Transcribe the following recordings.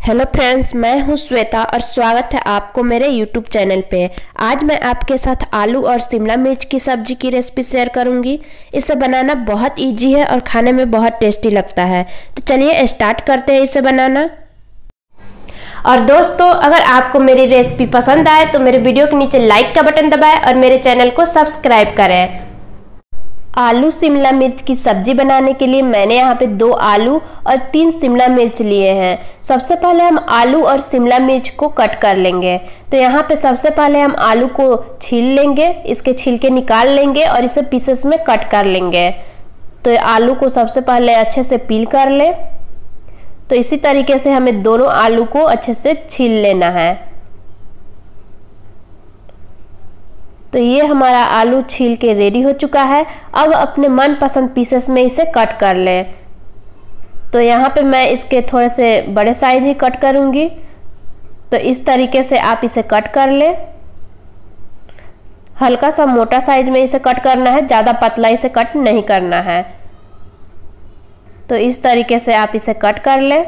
Hello friends, मैं हूं श्वेता और स्वागत है आपको मेरे यूट्यूब चैनल पे। आज मैं आपके साथ आलू और शिमला मिर्च की सब्जी की रेसिपी शेयर करूंगी। इसे बनाना बहुत इजी है और खाने में बहुत टेस्टी लगता है। तो चलिए स्टार्ट करते हैं इसे बनाना। और दोस्तों, अगर आपको मेरी रेसिपी पसंद आए तो मेरे वीडियो के नीचे लाइक का बटन दबाएं और मेरे चैनल को सब्सक्राइब करें। आलू शिमला मिर्च की सब्जी बनाने के लिए मैंने यहाँ पे 2 आलू और 3 शिमला मिर्च लिए हैं। सबसे पहले हम आलू और शिमला मिर्च को कट कर लेंगे। तो यहाँ पे सबसे पहले हम आलू को छील लेंगे, इसके छिलके निकाल लेंगे और इसे पीसेस में कट कर लेंगे। तो आलू को सबसे पहले अच्छे से पील कर ले। तो इसी तरीके से हमें दोनों आलू को अच्छे से छील लेना है। तो ये हमारा आलू छील के रेडी हो चुका है। अब अपने मनपसंद पीसेस में इसे कट कर लें। तो यहाँ पे मैं इसके थोड़े से बड़े साइज ही कट करूँगी। तो इस तरीके से आप इसे कट कर लें। हल्का सा मोटा साइज में इसे कट करना है, ज़्यादा पतला इसे कट नहीं करना है। तो इस तरीके से आप इसे कट कर लें।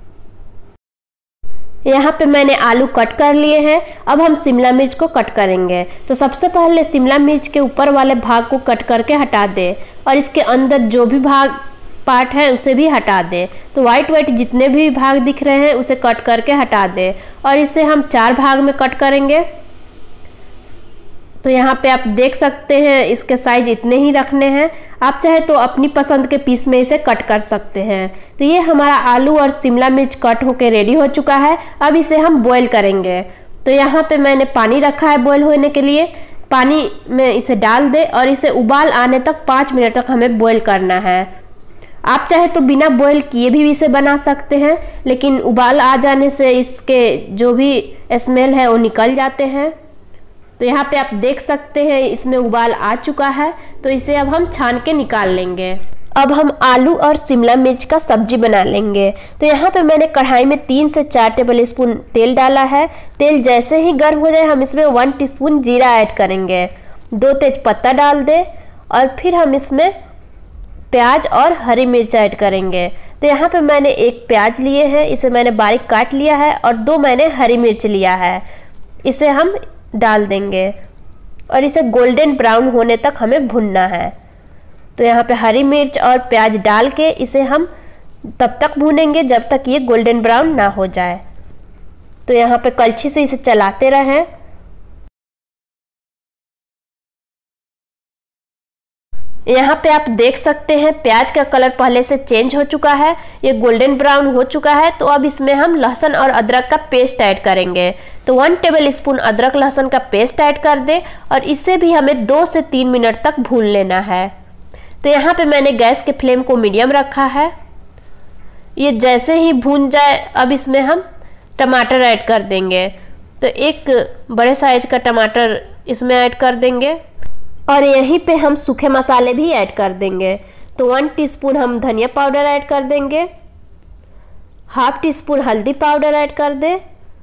यहाँ पे मैंने आलू कट कर लिए हैं। अब हम शिमला मिर्च को कट करेंगे। तो सबसे पहले शिमला मिर्च के ऊपर वाले भाग को कट करके हटा दें और इसके अंदर जो भी पार्ट है उसे भी हटा दें। तो वाइट जितने भी भाग दिख रहे हैं उसे कट करके हटा दें और इसे हम 4 भाग में कट करेंगे। तो यहाँ पे आप देख सकते हैं इसके साइज इतने ही रखने हैं। आप चाहे तो अपनी पसंद के पीस में इसे कट कर सकते हैं। तो ये हमारा आलू और शिमला मिर्च कट होके रेडी हो चुका है। अब इसे हम बॉईल करेंगे। तो यहाँ पे मैंने पानी रखा है बॉईल होने के लिए। पानी में इसे डाल दे और इसे उबाल आने तक 5 मिनट तक हमें बॉईल करना है। आप चाहे तो बिना बॉईल किए भी इसे बना सकते हैं, लेकिन उबाल आ जाने से इसके जो भी स्मेल है वो निकल जाते हैं। तो यहाँ पे आप देख सकते हैं इसमें उबाल आ चुका है। तो इसे अब हम छान के निकाल लेंगे। अब हम आलू और शिमला मिर्च का सब्जी बना लेंगे। तो यहाँ पे मैंने कढ़ाई में 3 से 4 टेबल स्पून तेल डाला है। तेल जैसे ही गर्म हो जाए हम इसमें 1 टीस्पून जीरा ऐड करेंगे, 2 तेजपत्ता डाल दें और फिर हम इसमें प्याज और हरी मिर्च ऐड करेंगे। तो यहाँ पे मैंने 1 प्याज लिए हैं, इसे मैंने बारीक काट लिया है और 2 मैंने हरी मिर्च लिया है। इसे हम डाल देंगे और इसे गोल्डन ब्राउन होने तक हमें भूनना है। तो यहाँ पे हरी मिर्च और प्याज डाल के इसे हम तब तक भूनेंगे जब तक ये गोल्डन ब्राउन ना हो जाए। तो यहाँ पे कलछी से इसे चलाते रहें। यहाँ पे आप देख सकते हैं प्याज का कलर पहले से चेंज हो चुका है, ये गोल्डन ब्राउन हो चुका है। तो अब इसमें हम लहसुन और अदरक का पेस्ट ऐड करेंगे। तो 1 टेबल स्पून अदरक लहसुन का पेस्ट ऐड कर दें और इसे भी हमें 2 से 3 मिनट तक भून लेना है। तो यहाँ पे मैंने गैस के फ्लेम को मीडियम रखा है। ये जैसे ही भून जाए अब इसमें हम टमाटर ऐड कर देंगे। तो 1 बड़े साइज का टमाटर इसमें ऐड कर देंगे और यहीं पे हम सूखे मसाले भी ऐड कर देंगे। तो 1 टीस्पून हम धनिया पाउडर ऐड कर देंगे, ½ टीस्पून हल्दी पाउडर ऐड कर दें,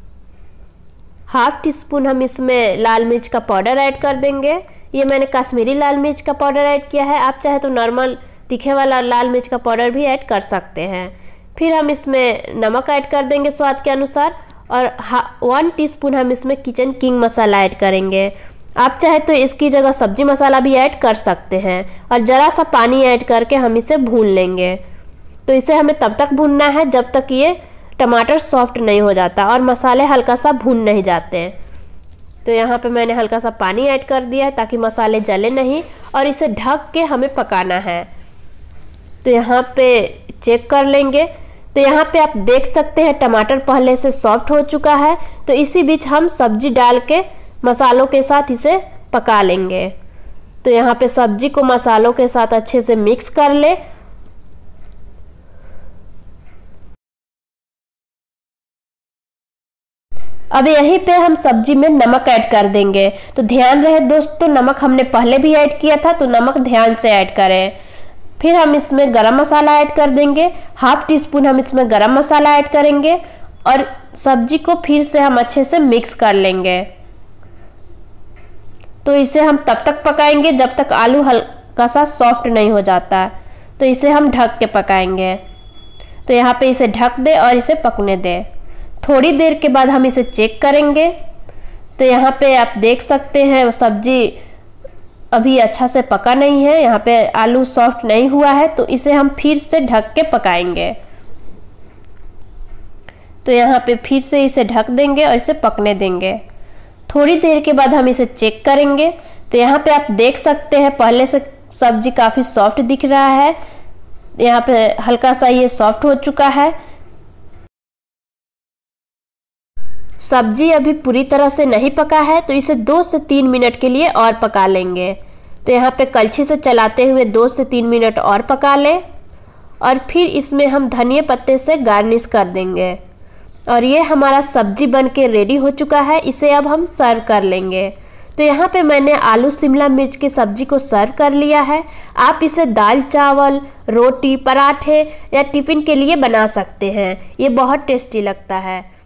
½ टीस्पून हम इसमें लाल मिर्च का पाउडर ऐड कर देंगे। ये मैंने कश्मीरी लाल मिर्च का पाउडर ऐड किया है। आप चाहे तो नॉर्मल तीखे वाला लाल मिर्च का पाउडर भी ऐड कर सकते हैं। फिर हम इसमें नमक ऐड कर देंगे स्वाद के अनुसार और 1 टीस्पून हम इसमें किचन किंग मसाला ऐड करेंगे। आप चाहे तो इसकी जगह सब्जी मसाला भी ऐड कर सकते हैं और ज़रा सा पानी ऐड करके हम इसे भून लेंगे। तो इसे हमें तब तक भूनना है जब तक ये टमाटर सॉफ्ट नहीं हो जाता और मसाले हल्का सा भून नहीं जाते हैं। तो यहाँ पे मैंने हल्का सा पानी ऐड कर दिया है ताकि मसाले जले नहीं और इसे ढक के हमें पकाना है। तो यहाँ पे चेक कर लेंगे। तो यहाँ पे आप देख सकते हैं टमाटर पहले से सॉफ्ट हो चुका है। तो इसी बीच हम सब्जी डाल के मसालों के साथ इसे पका लेंगे। तो यहाँ पे सब्जी को मसालों के साथ अच्छे से मिक्स कर ले। अब यहीं पे हम सब्जी में नमक ऐड कर देंगे। तो ध्यान रहे दोस्तों, नमक हमने पहले भी ऐड किया था, तो नमक ध्यान से ऐड करें। फिर हम इसमें गरम मसाला ऐड कर देंगे, ½ टीस्पून हम इसमें गरम मसाला ऐड करेंगे और सब्जी को फिर से हम अच्छे से मिक्स कर लेंगे। तो इसे हम तब तक पकाएंगे जब तक आलू हल्का सा सॉफ्ट नहीं हो जाता। तो इसे हम ढक के पकाएंगे। तो यहाँ पे इसे ढक दे और इसे पकने दे। थोड़ी देर के बाद हम इसे चेक करेंगे। तो यहाँ पे आप देख सकते हैं सब्जी अभी अच्छा से पका नहीं है, यहाँ पे आलू सॉफ्ट नहीं हुआ है, तो इसे हम फिर से ढक के पकाएंगे। तो यहाँ पे फिर से इसे ढक देंगे और इसे पकने देंगे। थोड़ी देर के बाद हम इसे चेक करेंगे। तो यहाँ पे आप देख सकते हैं पहले से सब्जी काफ़ी सॉफ्ट दिख रहा है, यहाँ पे हल्का सा ये सॉफ्ट हो चुका है। सब्जी अभी पूरी तरह से नहीं पका है, तो इसे 2 से 3 मिनट के लिए और पका लेंगे। तो यहाँ पे कलछी से चलाते हुए 2 से 3 मिनट और पका लें और फिर इसमें हम धनिया पत्ते से गार्निश कर देंगे। और ये हमारा सब्जी बन के रेडी हो चुका है, इसे अब हम सर्व कर लेंगे। तो यहाँ पे मैंने आलू शिमला मिर्च की सब्जी को सर्व कर लिया है। आप इसे दाल चावल, रोटी, पराठे या टिफ़िन के लिए बना सकते हैं, ये बहुत टेस्टी लगता है।